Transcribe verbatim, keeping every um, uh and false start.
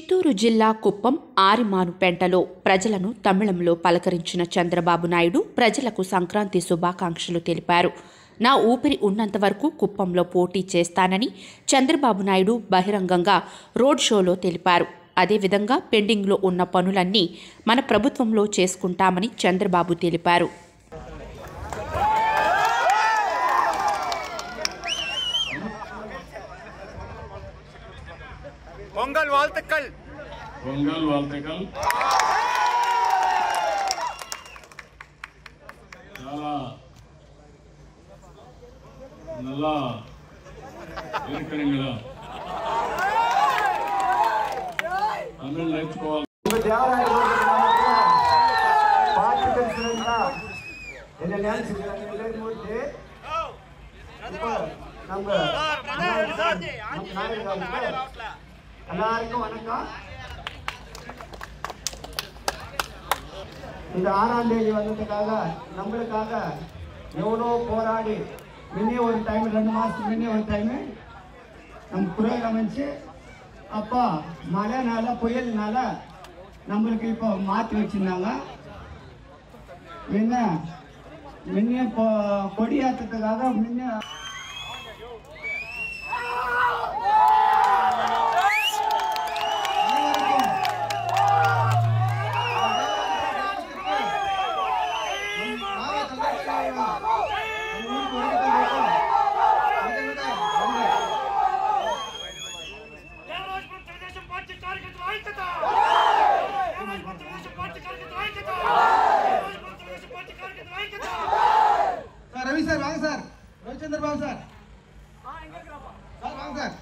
చిత్తూరు జిల్లా కుప్పం ఆరిమానుపేంటలో ప్రజలను తమిళంలో పలకరించిన చంద్రబాబు నాయుడు ప్రజలకు సంక్రాంతి శుభాకాంక్షలు తెలిపారు. నా ఊపిరి ఉన్నంత వరకు కుప్పంలో పోటీ చేస్తానని చంద్రబాబు నాయుడు బహిరంగంగా రోడ్ షోలో తెలిపారు. అదేవిధంగా పెండింగ్లో ఉన్న పనులన్నీ మన ప్రభుత్వంలో చేసుకుంటామని చంద్రబాబు తెలిపారు. పొంగల్ వాల్తకల్ పొంగల్ వాల్తకల్ చాలా நல்லா இருக்கிறீங்களா? தமிழ் நேர்చుకోవాలి. பாட்டு பேசுறீங்களா? என்ன நினைச்சுக்கிறீங்க? எல்லாரும் போட்டு நம்ம எல்லாருக்கும் வணக்கம். இந்த ஆறாம் தேதி வந்ததுக்காக நம்மளுக்காக எவ்வளோ போராடி முன்னே ஒரு டைம் ரெண்டு மாதத்துக்கு முன்னே ஒரு டைமு நம்ம புரோகிராம் வச்சு அப்போ மழைனால புயல்னால நம்மளுக்கு இப்போ மாற்றி வச்சுருந்தாங்க. முன்ன முன்னே கொடியாற்றத்துக்காக முன்னே Ravi sir Wang sir Ravichandra Babu sir sir Wang sir